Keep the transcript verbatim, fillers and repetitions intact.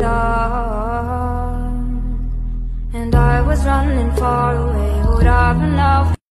done, and I was running far away. Would I run out?